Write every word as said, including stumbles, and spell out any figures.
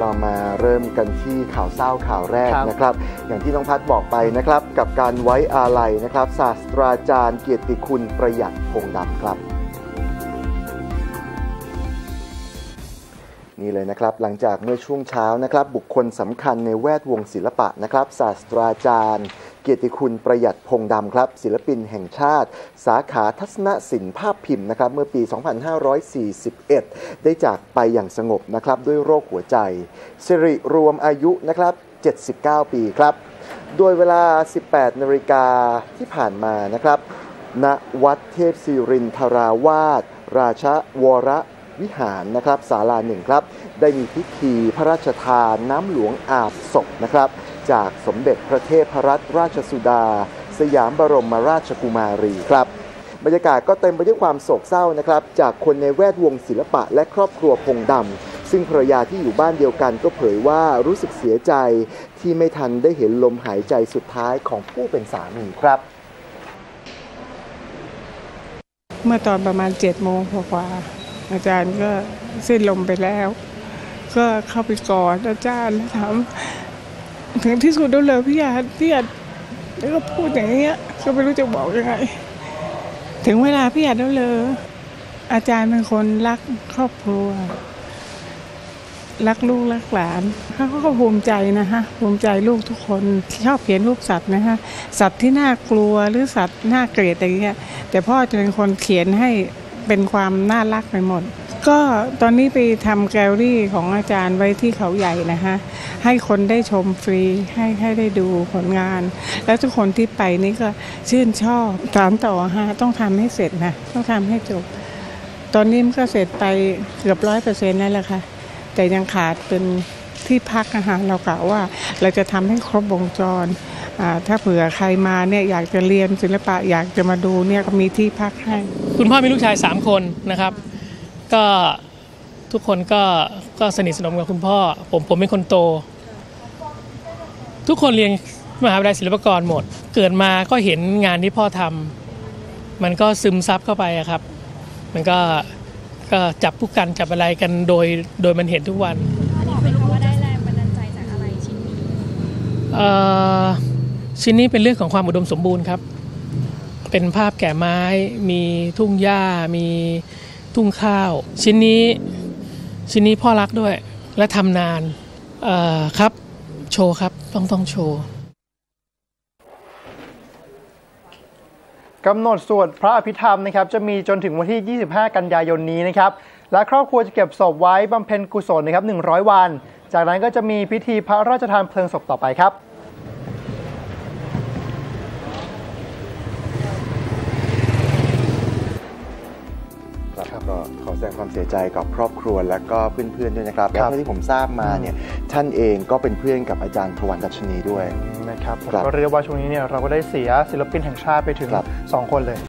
เรามาเริ่มกันที่ข่าวเศร้าข่าวแรกนะครับอย่างที่น้องพัดบอกไปนะครับกับการไว้อาลัยนะครับศาสตราจารย์เกียรติคุณประหยัดพงษ์ดำครับนี่เลยนะครับหลังจากเมื่อช่วงเช้านะครับบุคคลสำคัญในแวดวงศิลปะนะครับศาสตราจารย์เกียรติคุณประหยัดพงษ์ดำครับศิลปินแห่งชาติสาขาทัศนศิลป์ภาพพิมพ์นะครับเมื่อปี สองพันห้าร้อยสี่สิบเอ็ด ได้จากไปอย่างสงบนะครับด้วยโรคหัวใจสิริรวมอายุนะครับเจ็ดสิบเก้าปีครับโดยเวลา สิบแปดนาฬิกาที่ผ่านมานะครับณวัดเทพศิรินทราวาสราชวรวิหารนะครับศาลาหนึ่งครับได้มีพิธีพระราชทานน้ำหลวงอาบศพนะครับจากสมเด็จพระเทพรัตนราชสุดาสยามบรมราชกุมารีครับบรรยากาศก็เต็มไปด้วยความโศกเศร้านะครับจากคนในแวดวงศิลปะและครอบครัวพงษ์ดำซึ่งภรรยาที่อยู่บ้านเดียวกันก็เผยว่ารู้สึกเสียใจที่ไม่ทันได้เห็นลมหายใจสุดท้ายของผู้เป็นสามีครับเมื่อตอนประมาณเจ็ดโมงกว่าอาจารย์ก็สิ้นลมไปแล้วก็เข้าไปกอดอาจารย์ถามถึงที่สุดแล้วเลยพี่อาจพี่อาจแล้วก็พูดอย่างเงี้ยก็ไม่รู้จะบอกยังไงถึงเวลาพี่อาจแล้วเลยอาจารย์เป็นคนรักครอบครัวรักลูกรักหลานเขาก็ภูมิใจนะฮะภูมิใจลูกทุกคนชอบเขียนรูปสัตว์นะฮะสัตว์ที่น่ากลัวหรือสัตว์น่าเกลียดอะไรเงี้ยแต่พ่อจะเป็นคนเขียนให้เป็นความน่ารักไปหมดก็ตอนนี้ไปทำแกลเลอรี่ของอาจารย์ไว้ที่เขาใหญ่นะคะให้คนได้ชมฟรีให้ให้ได้ดูผลงานแล้วทุกคนที่ไปนี่ก็ชื่นชอบตามต่อฮะต้องทำให้เสร็จนะต้องทำให้จบตอนนี้มันก็เสร็จไปเกือบร้อยเปอร์เซ็นต์แล้วแหละค่ะแต่ยังขาดเป็นที่พักนะคะเรากะว่าเราจะทำให้ครบวงจรถ้าเผื่อใครมาเนี่ยอยากจะเรียนศิลปะอยากจะมาดูเนี่ยก็มีที่พักให้คุณพ่อมีลูกชายสามคนนะครับก็ทุกคนก็ก็สนิทสนมกับคุณพ่อผมผมเป็นคนโตทุกคนเรียนมหาวิทยาลัยศิลปากรหมดเกิดมาก็เห็นงานที่พ่อทำมันก็ซึมซับเข้าไปครับมันก็ก็จับผู้กันจับอะไรกันโดยโดยมันเห็นทุกวันอันนี้ไม่รู้ว่าได้แรงบันดาลใจจากอะไรชิ้นนี้เอ่อชิ้นนี้เป็นเรื่องของความอุดมสมบูรณ์ครับเป็นภาพแก่ไม้มีทุ่งหญ้ามีทุ่งข้าวชิ้นนี้ชิ้นนี้พ่อรักด้วยและทำนานเอ่อครับโชว์ครับต้องต้องโชว์กำหนดสวดพระอภิธรรมนะครับจะมีจนถึงวันที่ยี่สิบห้ากันยายนนี้นะครับและครอบครัวจะเก็บศพไว้บำเพ็ญกุศลนะครับหนึ่งร้อยวันจากนั้นก็จะมีพิธีพระราชทานเพลิงศพต่อไปครับก็ขอแสดงความเสียใจกับครอบครัวและก็เพื่อนๆด้วยนะครับและที่ผมทราบมาเนี่ยท่านเองก็เป็นเพื่อนกับอาจารย์ถวันดัชนีด้วยนะครับก็เรียกว่าช่วงนี้เนี่ยเราก็ได้เสียศิลปินแห่งชาติไปถึงสองคนเลย